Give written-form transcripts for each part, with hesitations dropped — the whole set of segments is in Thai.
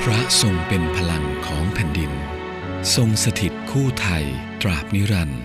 ระทรงเป็นพลังของแผ่นดินทรงสถิตคู่ไทยตราบนิรันดร์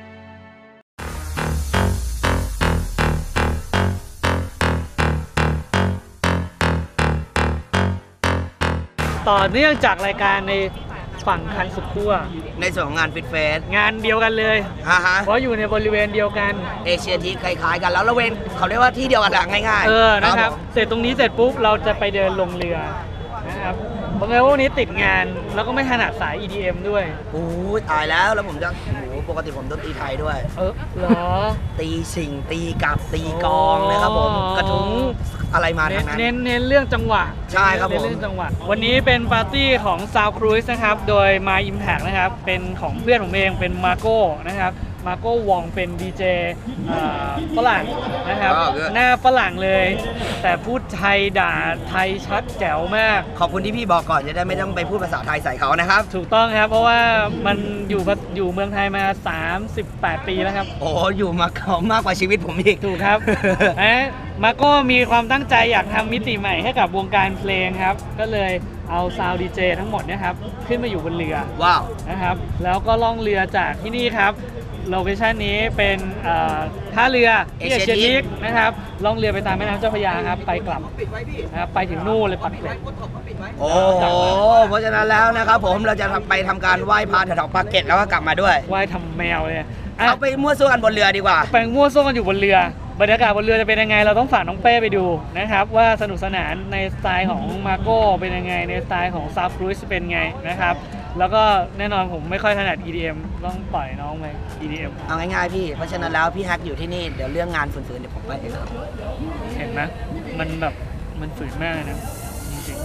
ต่อเนื่องจากรายการในฝั่งคันสุดขั้วในส่วนของงานฟิตเฟสงานเดียวกันเลยเพราะอยู่ในบริเวณเดียวกันเอเชียทีคล้ายๆกันแล้วละเวนเขาเรียกว่าที่เดียวกันง่ายๆนะครับเสร็จตรงนี้เสร็จปุ๊บเราจะไปเดินลงเรือนะครับเพราะงั้นวันนี้ติดงานแล้วก็ไม่ถนัดสาย EDM ด้วยโอ้ตายแล้วผมจะปกติผมดนตรีไทยด้วยเหรอตีสิ่งตีกับตีกองนะครับผมกระทุ้งอะไรมาทางนั้นเน้นเรื่องจังหวะใช่ครับผมเรื่องจังหวะวันนี้เป็นปาร์ตี้ของ Sound Cruise นะครับโดย My Impact นะครับเป็นของเพื่อนผมเองเป็นมาโก้นะครับมาโก้วองเป็นดีเจฝรั่งนะครับหน้าฝรั่งเลยแต่พูดไทยด่าไทยชัดแจ๋วมากขอบคุณที่พี่บอกก่อนจะได้ไม่ต้องไปพูดภาษาไทยใส่เขานะครับถูกต้องครับเพราะว่ามันอยู่เมืองไทยมา38 ปีแล้วครับโอ้อยู่มาเขามากกว่าชีวิตผมอีกถูกครับมาโก้มีความตั้งใจอยากทำมิติใหม่ให้กับวงการเพลงครับก็เลยเอาซาวด์ดีเจทั้งหมดนะครับขึ้นมาอยู่บนเรือว้าวนะครับแล้วก็ล่องเรือจากที่นี่ครับโลเคชั่นนี้เป็นท่าเรือเอเชียทีคนะครับล่องเรือไปตามแม่น้ำเจ้าพระยาครับไปกลับนะครับไปถึงนู่นเลยปักเกร็ดโอ้เพราะฉะนั้นแล้วนะครับผมเราจะไปทำการไหว้พระแถวปากเกร็ดแล้วก็กลับมาด้วยไหว้ทำแมวเลยเอาไปมั่วซั่วกันบนเรือดีกว่าไปมั่วซั่วกันอยู่บนเรือบรรยากาศบนเรือจะเป็นยังไงเราต้องฝากน้องเป้ไปดูนะครับว่าสนุกสนานในสไตล์ของมาโก้เป็นยังไงในสไตล์ของซาวด์ครูซเป็นไงนะครับแล้วก็แน่นอนผมไม่ค่อยถนัด EDM ต้องปล่อยน้องไป EDM เอาง่ายๆพี่เพราะฉะนั้นแล้วพี่แฮกอยู่ที่นี่เดี๋ยวเรื่องงานฝืนๆเดี๋ยวผมไปเองครับเห็นไหมมันแบบมันฝืนมากนะจริง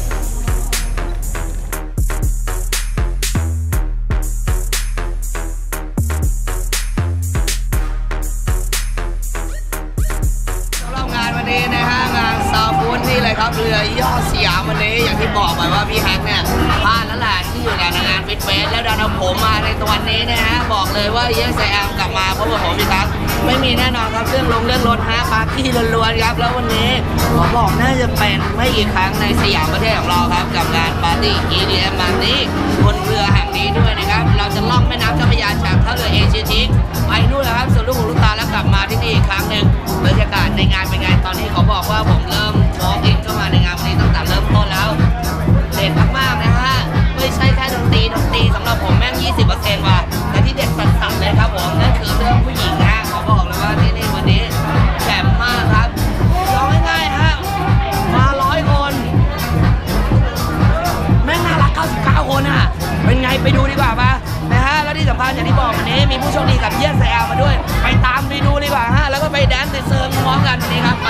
นี่นะฮะงานซาวฟูดนี่เลยครับเรือยอดสยามวันนี้อย่างที่บอกไปว่าพี่แฮกเนี่ยพลาดแล้วแหละที่อยู่ในงานฟิตเฟสแล้วดันเอาผมมาในตัวนี้นะฮะบอกเลยว่าเยสแอมกลับมาเพราะว่าผมพี่ครับไม่มีแน่นอนครับเรื่องรถฮะปาร์ตี้ล้วนๆครับแล้ววันนี้ผมบอกน่าจะเป็นไม่กี่ครั้งในสยามประเทศของเราครับกับงานปาร์ตี้ EDM แบบนี้บนเรือแห่งนี้ด้วยนะครับเราจะล่องแม่น้ำเจ้าพระยาจากท่าเรือเอเชียทีคไปนู่นแล้วครับส่วนลูกหูลูกตาแล้วกลับมาที่นี่อีกครั้งหนึ่งบรรยากาศในงานเป็นไงตอนนี้เขาบอกว่าผมเริ่มวอล์กอินเข้ามาในงานวันนี้ตั้งแต่เริ่มต้นแล้วเด็ดมากๆนะฮะไม่ใช่แค่ดนตรีสำหรับผมแม่ง 20% ว่ะแต่ที่เด็ดสัสๆเลยครับผมนั่นคือเรื่องผู้หญิงนะเขาบอกเลยว่าที่นี่วันนี้แจ่มมากครับร้องง่ายๆฮะมา100 คนแม่งน่ารัก99 คนอ่ะเป็นไงไปดูดีกว่าป่ะนะฮะแล้วที่สำคัญอย่างที่บอกวันนี้มีผู้โชคดีกับเยี่ยมแซลมาด้วยไปตามไปดูดีกว่าฮะแล้วก็ไปแดนซ์ในเซิร์ฟพร้อมกันวันนี้ครับไป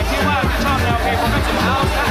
ที่ว่าชอบแนวเพลง Progressive House นะ